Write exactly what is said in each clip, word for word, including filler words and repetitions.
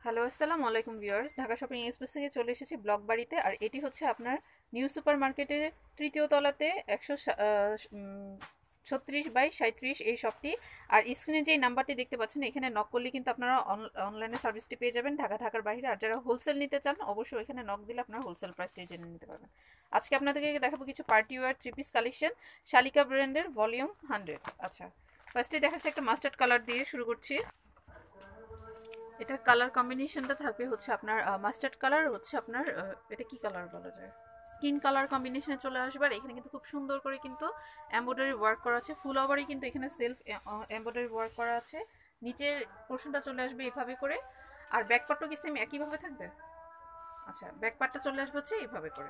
Hello আসসালামু আলাইকুম viewers, Dhaka shopping express থেকে চলে এসেছি ব্লক বাড়িতে। আর এটি হচ্ছে আপনার নিউ সুপার মার্কেটের তৃতীয় তলাতে একশো ছত্রিশ বাই সাঁত্রিশ এই শপটি। আর স্ক্রিনে যে নাম্বারটি দেখতে পাচ্ছেন এখানে নক করলে কিন্তু আপনারা অনলাইনে সার্ভিসটি পেয়ে যাবেন ঢাকা ঢাকার বাইরে। আর যারা হোলসেল নিতে চান অবশ্যই এখানে নক দিলে আপনারা হোলসেল প্রাইসটাই জেনে নিতে পারবেন। আজকে আপনাদেরকে দেখাবো কিছু party wear three piece collection, Shalika ব্র্যান্ডের ভলিউম হান্ড্রেড। আচ্ছা, ফার্স্টে দেখাচ্ছে একটা মাস্টার্ড কালার দিয়ে শুরু করছি। এটার কালার কম্বিনেশনটা থাকবে হচ্ছে আপনার মাস্টার্ড কালার, হচ্ছে আপনার এটা কি কালার বলা যায়, স্কিন কালার কম্বিনেশনে চলে আসবে। আর এখানে কিন্তু খুব সুন্দর করে কিন্তু এমব্রয়ডারি ওয়ার্ক করা আছে, ফুল ওভারই কিন্তু এখানে সেলফ এমব্রয়ডারি ওয়ার্ক করা আছে। নিচের পোর্শনটা চলে আসবে এভাবে করে। আর ব্যাক পার্টও কি সেম একইভাবে থাকবে? আচ্ছা, ব্যাক পার্টটা চলে আসবে হচ্ছে এইভাবে করে,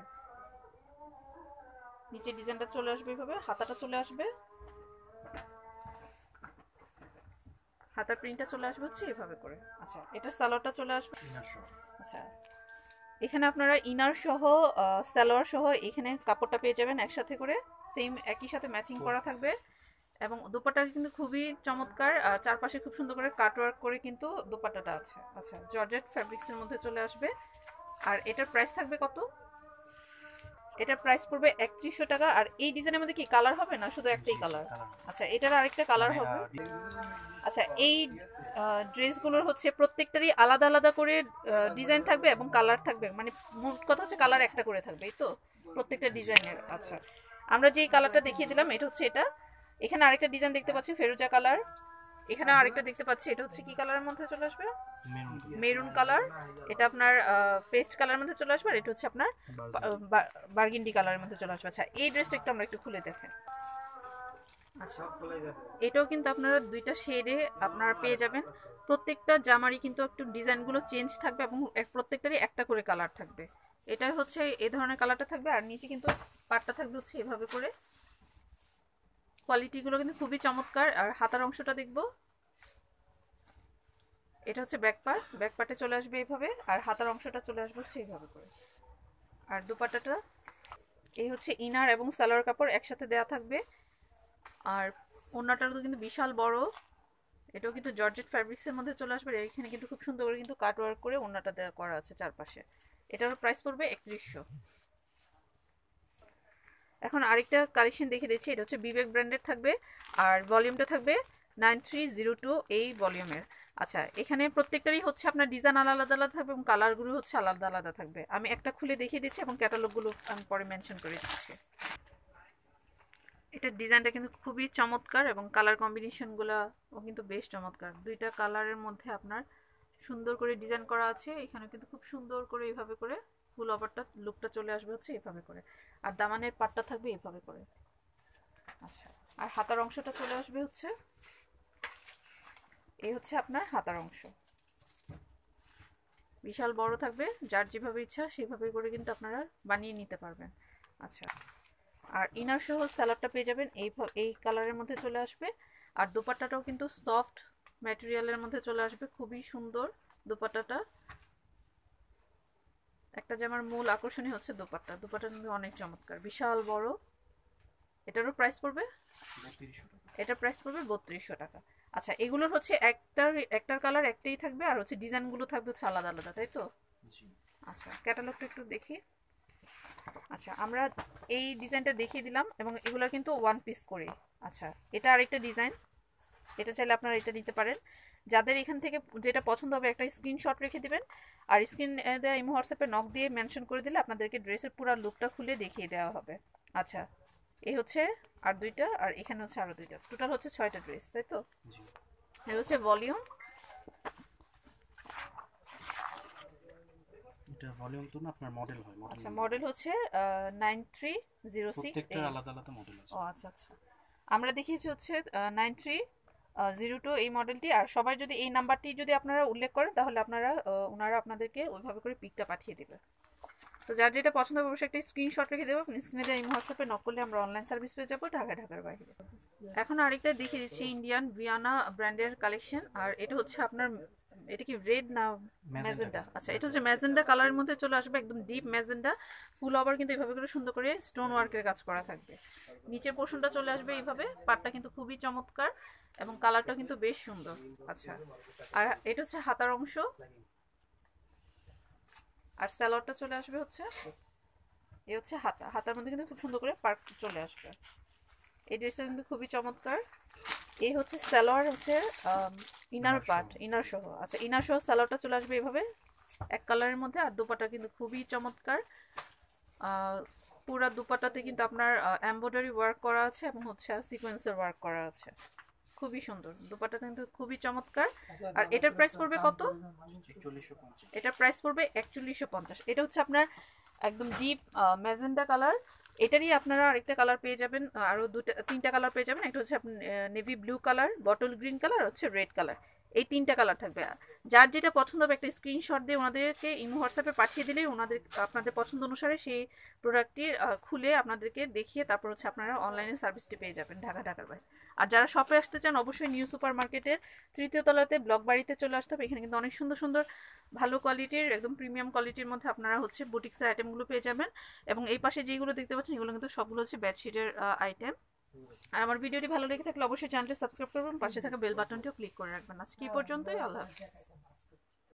নিচের ডিজাইনটা চলে আসবে এইভাবে, হাতাটা চলে আসবে, হাতার প্রিন্টটা চলে আসবে হচ্ছে এভাবে করে। আচ্ছা, এটা সালোয়ারটা চলে আসবে। আচ্ছা, এখানে আপনারা ইনার সহ সালোয়ার সহ এখানে কাপড়টা পেয়ে যাবেন একসাথে করে, সেম একই সাথে ম্যাচিং করা থাকবে। এবং দোপাট্টা কিন্তু খুবই চমৎকার, চারপাশে খুব সুন্দর করে কাটওয়ার্ক করে কিন্তু দোপাট্টাটা আছে। আচ্ছা, জর্জেট ফ্যাব্রিক্সের মধ্যে চলে আসবে। আর এটার প্রাইস থাকবে কত? এটা প্রাইস পড়বে একত্রিশশো টাকা। আর এই ডিজাইনের মধ্যে কি কালার হবে না শুধু একটাই কালার? আচ্ছা, এটার আরেকটা কালার হবে। আচ্ছা, এই ড্রেসগুলোর হচ্ছে প্রত্যেকটারই আলাদা আলাদা করে ডিজাইন থাকবে এবং কালার থাকবে, মানে মোট কথা হচ্ছে কালার একটা করে থাকবে, এই তো প্রত্যেকটা ডিজাইনের। আচ্ছা, আমরা যেই কালারটা দেখিয়ে দিলাম এটা হচ্ছে এটা। এখানে আরেকটা ডিজাইন দেখতে পাচ্ছি ফেরোজা কালার, এখানে আরেকটা দেখতে পাচ্ছি, এটা হচ্ছে কি কালারের মধ্যে চলে আসবে? Maroon colour. এটা আপনার পেস্ট কালারের মধ্যে চলে আসবে। আর এটা হচ্ছে আপনার বার্গিন্ডি কালারের মধ্যে চলে আসবে। আচ্ছা, এই ড্রেসটা একটু আমরা একটু খুলে দেখেন। আচ্ছা, এটাও কিন্তু আপনারা দুইটা শেডে আপনারা পেয়ে যাবেন। প্রত্যেকটা জামারই কিন্তু একটু ডিজাইনগুলো চেঞ্জ থাকবে এবং প্রত্যেকটারই একটা করে কালার থাকবে। এটা হচ্ছে এই ধরনের কালারটা থাকবে। আর নিচে কিন্তু পাটটা থাকবে হচ্ছে এভাবে করে। কোয়ালিটিগুলো কিন্তু খুবই চমৎকার। আর হাতার অংশটা দেখবো, এটা হচ্ছে ব্যাক পার্ট, ব্যাক পার্টে চলে আসবে এইভাবে। আর হাতার অংশটা চলে আসবে হচ্ছে এইভাবে করে। আর দুপাট্টাটা এই হচ্ছে ইনার এবং সালোয়ার কাপড় একসাথে দেয়া থাকবে। আর ওড়নাটারও কিন্তু বিশাল বড়, এটাও কিন্তু জর্জেট ফ্যাব্রিক্সের মধ্যে চলে আসবে। এখানে কিন্তু খুব সুন্দর করে কিন্তু কাট ওয়ার্ক করে ওড়নাটা দেওয়া করা আছে চারপাশে। এটার প্রাইস পড়বে একত্রিশশো। এখন আরেকটা কালেকশন দেখে দিচ্ছি, এটা হচ্ছে বিবেক ব্র্যান্ডের থাকবে। আর ভলিউমটা থাকবে নাইন থ্রি জিরো টু এই ভলিউমের। আচ্ছা, এখানে প্রত্যেকটারই হচ্ছে আপনার ডিজাইন আলাদা আলাদা থাকবে এবং কালারগুলো হচ্ছে আলাদা আলাদা থাকবে। আমি একটা খুলে দেখিয়ে দিচ্ছি এবং ক্যাটালগুলো আমি পরে মেনশন করে দিচ্ছি। এটার ডিজাইনটা কিন্তু খুবই চমৎকার এবং কালার কম্বিনেশনগুলোও কিন্তু বেশ চমৎকার। দুইটা কালারের মধ্যে আপনার সুন্দর করে ডিজাইন করা আছে। এখানে কিন্তু খুব সুন্দর করে এইভাবে করে ফুল ওভারটা লুকটা চলে আসবে হচ্ছে এভাবে করে। আর দামানের পাটটা থাকবে এভাবে করে। আচ্ছা, আর হাতার অংশটা চলে আসবে হচ্ছে এই হচ্ছে আপনার হাতার অংশ, বিশাল বড় থাকবে। যার যেভাবে ইচ্ছা সেভাবে করে কিন্তু আপনারা বানিয়ে নিতে পারবেন। আচ্ছা, আর ইনার সহ স্যালাডটা পেয়ে যাবেন এই এই কালারের মধ্যে চলে আসবে। আর দোপাট্টাটাও কিন্তু সফট ম্যাটেরিয়ালের মধ্যে চলে আসবে, খুবই সুন্দর দোপাট্টাটা। একটা জামার মূল আকর্ষণই হচ্ছে দোপাট্টা, দোপাট্টা কিন্তু অনেক চমৎকার, বিশাল বড়। এটারও প্রাইস পড়বে, এটার প্রাইস পড়বে বত্রিশশো টাকা। আচ্ছা, এগুলোর হচ্ছে একটার একটার কালার একটাই থাকবে আর হচ্ছে ডিজাইনগুলো থাকবে হচ্ছে আলাদা আলাদা, তাই তো? আচ্ছা, ক্যাটালগটা একটু দেখি। আচ্ছা, আমরা এই ডিজাইনটা দেখিয়ে দিলাম এবং এগুলো কিন্তু ওয়ান পিস করে। আচ্ছা, এটা আরেকটা ডিজাইন, এটা চাইলে আপনারা এটা নিতে পারেন। যাদের এখান থেকে যেটা পছন্দ হবে একটা স্ক্রিনশট রেখে দিবেন। আর স্ক্রিন দেওয়া ইমো হোয়াটসঅ্যাপে নক দিয়ে মেনশন করে দিলে আপনাদেরকে ড্রেসের পুরো লুকটা খুলে দেখিয়ে দেওয়া হবে। আচ্ছা, এই হচ্ছে আর দুইটা, আর এখানে হচ্ছে আরও দুইটা, টোটাল হচ্ছে ছয়টা ড্রেস, তাই তো? এই হচ্ছে ভলিউম। এটা ভলিউম তো না, আপনার মডেল হয়। মডেল আচ্ছা, মডেল হচ্ছে নাইন থ্রি জিরো সিক্স। প্রত্যেকটা আলাদা আলাদা মডেল আছে। ও আচ্ছা আচ্ছা, আমরা দেখিয়েছি হচ্ছে নাইন থ্রি জিরো টু এই মডেলটি। আর সবাই যদি এই নাম্বারটি যদি আপনারা উল্লেখ করেন তাহলে আপনারা ওনারা আপনাদেরকে ওইভাবে করে পিকটা পাঠিয়ে দেবে। তো যার যেটা পছন্দ হবে অবশ্যই একটা স্ক্রিনশট রেখে দেবো। স্ক্রিনে যা এই হোয়াটসঅ্যাপে নক করলে আমরা অনলাইন সার্ভিস পেয়ে যাবো ঢাকা ঢাকার বাইরে। এখন আরেকটা দেখিয়ে দিচ্ছি ইন্ডিয়ান ভিয়ানা ব্র্যান্ডের কালেকশন। আর এটা হচ্ছে আপনার, এটা কি রেড না ম্যাজেন্ডা? আচ্ছা, এটা হচ্ছে ম্যাজেন্ডা কালারের মধ্যে চলে আসবে, একদম ডিপ ম্যাজেন্ডা। ফুল ওভার কিন্তু এইভাবে করে সুন্দর করে স্টোন ওয়ার্কের কাজ করা থাকবে। নিচের পোর্শনটা চলে আসবে এইভাবে, পাটটা কিন্তু খুবই চমৎকার এবং কালারটা কিন্তু বেশ সুন্দর। আচ্ছা, আর এটা হচ্ছে হাতার অংশ, আর স্যালোয়ারটা চলে আসবে হচ্ছে এই হচ্ছে হাতা, হাতার মধ্যে কিন্তু খুব সুন্দর করে পার্ক চলে আসবে। এই ড্রেসটা কিন্তু খুবই চমৎকার। এই হচ্ছে সালোয়ার, হচ্ছে ইনার ইনার পার্ট, সহ। ইনার সহ। আচ্ছা, ইনার সহ সালোয়ারটা চলে আসবে এভাবে এক কালারের মধ্যে। আর দুপাটা কিন্তু খুবই চমৎকার। আহ, পুরা দুপাটাতে কিন্তু আপনার এমব্রয়ডারি ওয়ার্ক করা আছে এবং হচ্ছে সিকোয়েন্সের ওয়ার্ক করা আছে। খুবই সুন্দর দুপাটাটা, কিন্তু খুবই চমৎকার। আর এটার প্রাইস পড়বে কত? একচল্লিশশো পঞ্চাশ। এটার প্রাইস পড়বে একচল্লিশশো পঞ্চাশ। এটা হচ্ছে আপনার একদম ডিপ ম্যাজেন্ডা কালার। এটারই আপনারা আরেকটা কালার পেয়ে যাবেন, আরও দুটা তিনটা কালার পেয়ে যাবেন। একটা হচ্ছে আপনার navy blue colour, bottle green colour, হচ্ছে রেড কালার। এই তিনটা কালার থাকবে। যার যেটা পছন্দ হবে একটা স্ক্রিনশট দিয়ে ওনাদেরকে ইমো হোয়াটসঅ্যাপে পাঠিয়ে দিলেই ওনাদের আপনাদের পছন্দ অনুসারে সেই প্রোডাক্টটি খুলে আপনাদেরকে দেখিয়ে তারপর হচ্ছে আপনারা অনলাইনে সার্ভিসটি পেয়ে যাবেন ঢাকা ঢাকার বাইরে। আর যারা শপে আসতে চান অবশ্যই নিউ সুপার মার্কেটের তৃতীয় তলাতে ব্লক বাড়িতে চলে আসতে হবে। এখানে কিন্তু অনেক সুন্দর সুন্দর ভালো কোয়ালিটির, একদম প্রিমিয়াম কোয়ালিটির মধ্যে আপনারা হচ্ছে বুটিক্সের আইটেমগুলো পেয়ে যাবেন। এবং এই পাশে যেগুলো দেখতে পাচ্ছেন এগুলো কিন্তু সবগুলো হচ্ছে বেডশিটের আইটেম। আর আমার ভিডিওটি ভালো লেগে থাকলে অবশ্যই চ্যানেলটি সাবস্ক্রাইব করবেন, পাশে থাকা বেল বাটনটিও ক্লিক করে রাখবেন। আজকে এই পর্যন্তই, আল্লাহ হাফিজ।